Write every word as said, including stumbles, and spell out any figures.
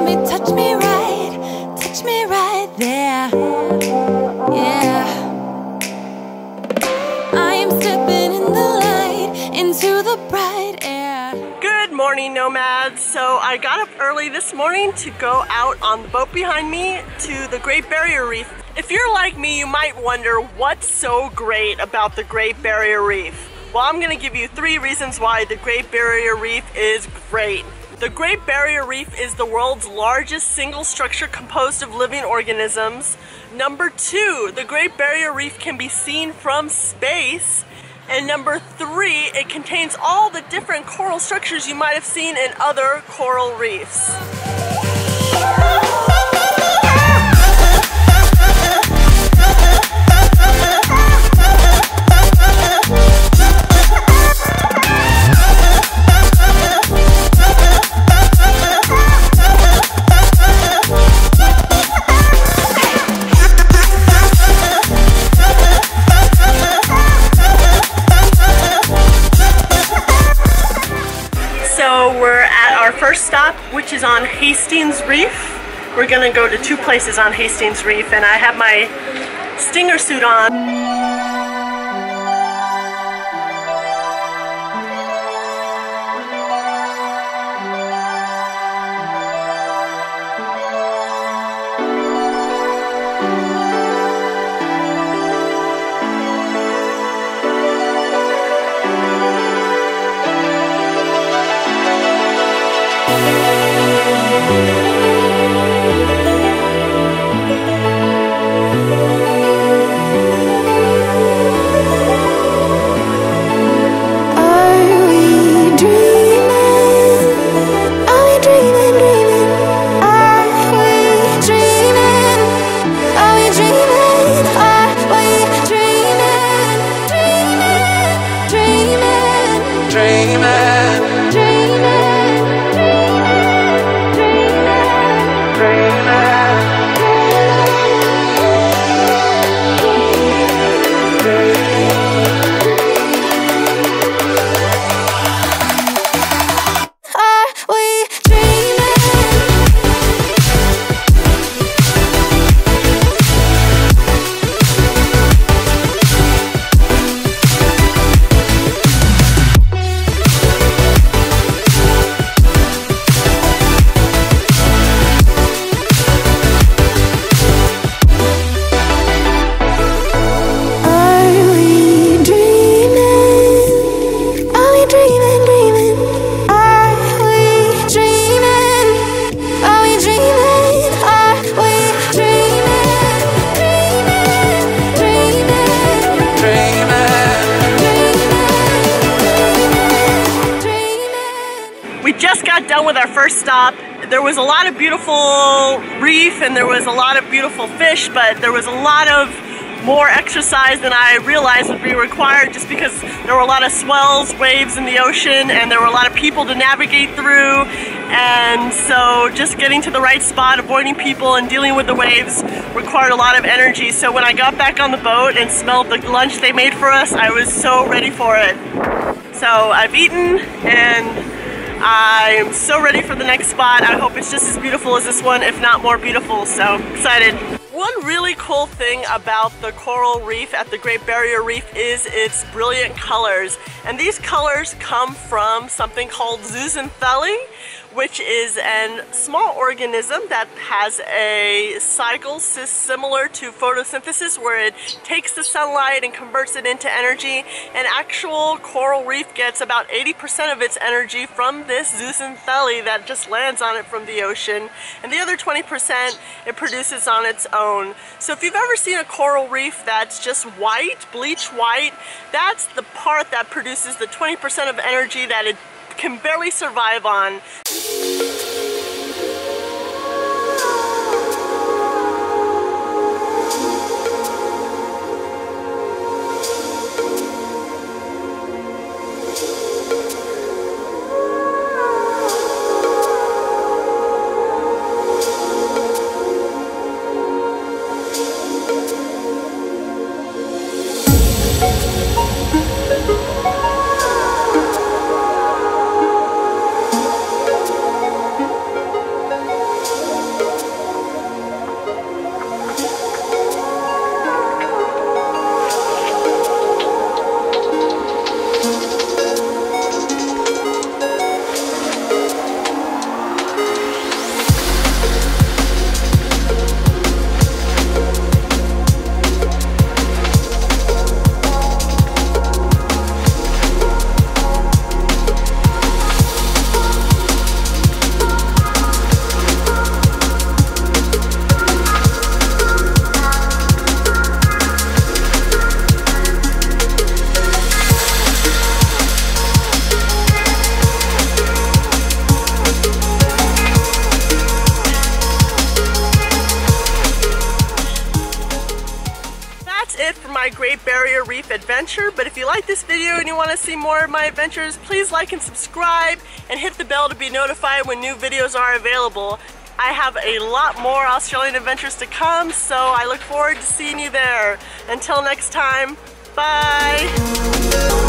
me, touch me right, touch me right there. Yeah, I am stepping in the light, into the bright air. Good morning, nomads. So I got up early this morning to go out on the boat behind me to the Great Barrier Reef. If you're like me, you might wonder what's so great about the Great Barrier Reef. Well, I'm gonna give you three reasons why the Great Barrier Reef is great. The Great Barrier Reef is the world's largest single structure composed of living organisms. Number two, the Great Barrier Reef can be seen from space. And number three, it contains all the different coral structures you might have seen in other coral reefs. First stop, which is on Hastings Reef. We're gonna go to two places on Hastings Reef, and I have my Stinger suit on. Done with our first stop. There was a lot of beautiful reef and there was a lot of beautiful fish, but there was a lot of more exercise than I realized would be required, just because there were a lot of swells, waves in the ocean, and there were a lot of people to navigate through. And so just getting to the right spot, avoiding people and dealing with the waves required a lot of energy. So when I got back on the boat and smelled the lunch they made for us, I was so ready for it. So I've eaten and I'm so ready for the next spot. I hope it's just as beautiful as this one, if not more beautiful, so excited. One really cool thing about the coral reef at the Great Barrier Reef is its brilliant colors. And these colors come from something called zooxanthellae, which is a small organism that has a cycle similar to photosynthesis, where it takes the sunlight and converts it into energy. An actual coral reef gets about eighty percent of its energy from this zooxanthellae that just lands on it from the ocean, and the other twenty percent it produces on its own. So if you've ever seen a coral reef that's just white, bleach white, that's the part that produces the twenty percent of energy that it can barely survive on. my Great Barrier Reef adventure. But if you like this video and you want to see more of my adventures, please like and subscribe and hit the bell to be notified when new videos are available. I have a lot more Australian adventures to come, so I look forward to seeing you there. Until next time, bye!